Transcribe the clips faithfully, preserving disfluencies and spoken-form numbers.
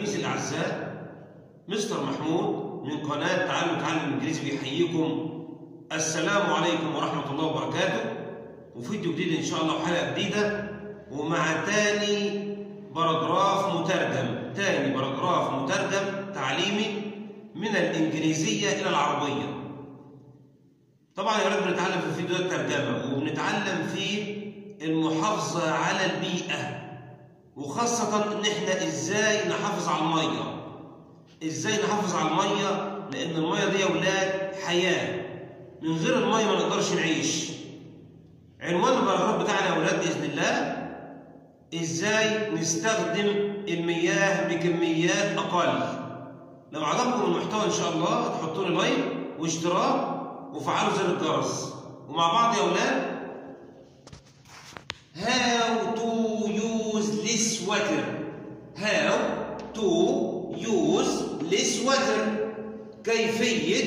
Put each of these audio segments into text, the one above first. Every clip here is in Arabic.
تلاميذي الأعزاء، مستر محمود من قناة تعالوا نتعلم الإنجليزي بيحييكم. السلام عليكم ورحمة الله وبركاته، وفيديو جديد إن شاء الله وحلقة جديدة، ومع تاني باراجراف مترجم تاني باراجراف مترجم تعليمي من الإنجليزية إلى العربية. طبعا يا رب بنتعلم في الفيديو الترجمة، وبنتعلم في المحافظة على البيئة، وخاصة إن إحنا إزاي نحافظ على المية. إزاي نحافظ على المية؟ لأن المية دي يا ولاد حياة، من غير المية ما نقدرش نعيش. عنوان الباراجراف بتاعنا يا ولاد بإذن الله إزاي نستخدم المياه بكميات أقل. لو عجبكم المحتوى إن شاء الله تحطوا لي لايك واشتراك وفعلوا زر الجرس. ومع بعض يا ولاد، How to use less water. How to use less water. كيفية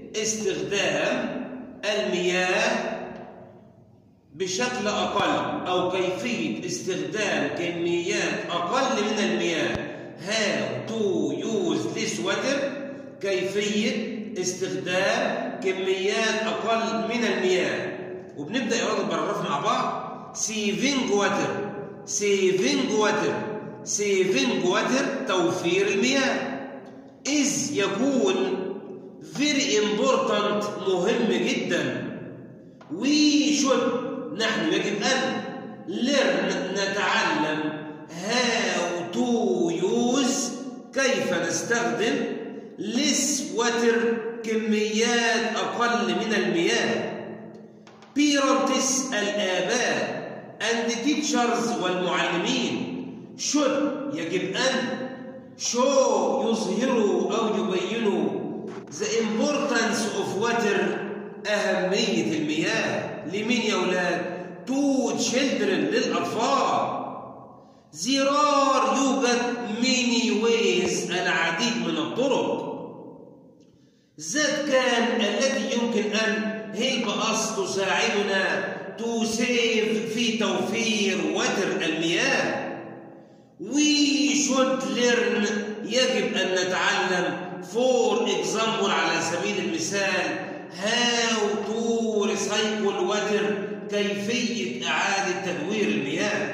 استخدام المياه بشكل أقل، أو كيفية استخدام كميات أقل من المياه. How to use less water. كيفية استخدام كميات أقل من المياه. وبنبدأ يا ولاد الباراجراف مع بعض. saving water saving water saving water توفير المياه. is يكون very important مهم جدا. we should نحن يجب أن learn نتعلم how to use كيف نستخدم less water كميات أقل من المياه. parents الآباء and teachers والمعلمين should يجب أن show يظهروا أو يبينوا the importance of water أهمية المياه. لمين يا أولاد؟ to children للأطفال. there are يوجد many ways العديد من الطرق that can التي يمكن أن help us تساعدنا to save في توفير water المياه. we should learn يجب أن نتعلم for example على سبيل المثال how to recycle water كيفية إعادة تدوير المياه.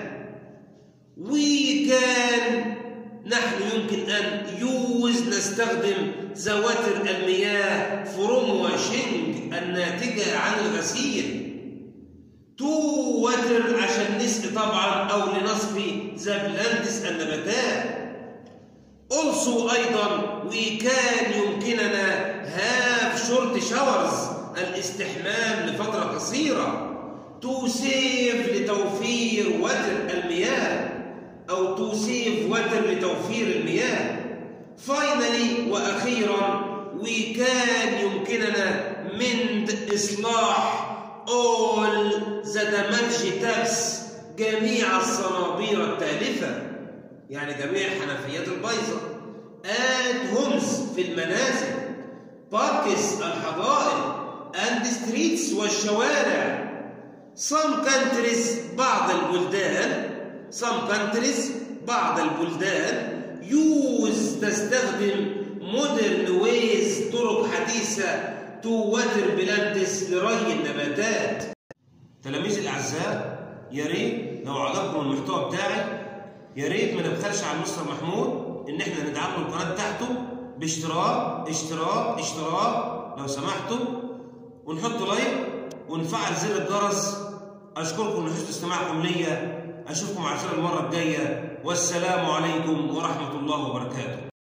we can نحن يمكن أن use نستخدم the water المياه from washing الناتجة عن الغسيل. to water عشان نسقي طبعا أو لنسقي the plants النباتات. also أيضا we can يمكننا have short showers الاستحمام لفترة قصيرة. to save لتوفير water المياه، أو to save water لتوفير المياه. finally وأخيرا we can يمكننا mend إصلاح all the damaged taps جميع الصنابير التالفة، يعني جميع الحنفيات البايظة. at homes في المنازل. parks الحدائق and streets والشوارع. some countries بعض البلدان some countries بعض البلدان use تستخدم modern ways طرق حديثة to water plants لري النباتات. تلاميذي الأعزاء، يا ريت لو عجبكم المحتوى بتاعي يا ريت ما نبخلش على مستر محمود إن إحنا ندعم القناة بتاعته باشتراك اشتراك اشتراك لو سمحتوا، ونحط لايك ونفعل زر الجرس. أشكركم لحسن استماعكم ليا. أشوفكم على خير المرة الجاية، والسلام عليكم ورحمة الله وبركاته.